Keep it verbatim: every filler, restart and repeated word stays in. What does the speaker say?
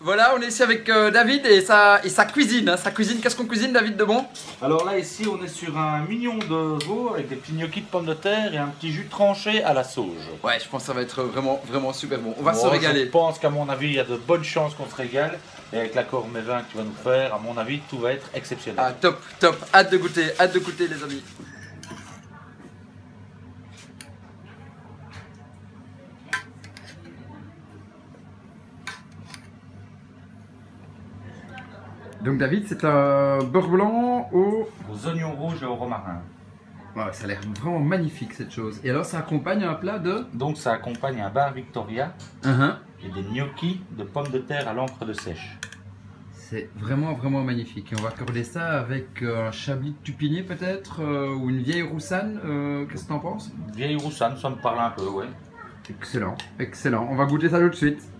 Voilà, on est ici avec euh, David et sa, et sa cuisine. Hein. Sa cuisine, qu'est-ce qu'on cuisine, David Debon? Alors là, ici, on est sur un mignon de veau avec des petits gnocchis de pommes de terre et un petit jus tranché à la sauge. Ouais, je pense que ça va être vraiment, vraiment super bon. On va Bon, se régaler. Je pense qu'à mon avis, il y a de bonnes chances qu'on se régale. Et avec l'accord Mévin que tu vas nous faire, à mon avis, tout va être exceptionnel. Ah, top, top. Hâte de goûter, hâte de goûter, les amis. Donc David, c'est un beurre blanc au... Aux oignons rouges et au romarin. Ouais, ça a l'air vraiment magnifique cette chose. Et alors ça accompagne un plat de... Donc ça accompagne un bar Victoria uh-huh. et des gnocchis de pommes de terre à l'encre de sèche. C'est vraiment vraiment magnifique. Et on va accorder ça avec un chablis de tupinier peut-être euh, ou une vieille roussanne. Euh, Qu'est-ce que t'en penses? Vieille roussanne, ça me parle un peu, ouais. Excellent, excellent. On va goûter ça tout de suite.